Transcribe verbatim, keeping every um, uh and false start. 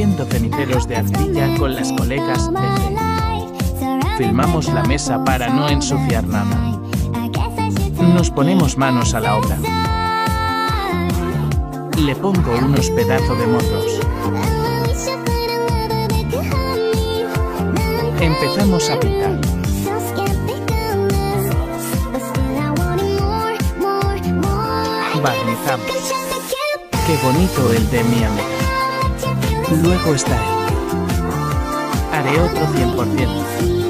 haciendo ceniceros de arcilla con las colegas de G. Filmamos la mesa para no ensuciar nada. Nos ponemos manos a la obra. Le pongo unos pedazos de morros. Empezamos a pintar. Barnizamos. Qué bonito el de mi amiga. Luego está él. Haré otro cien por ciento.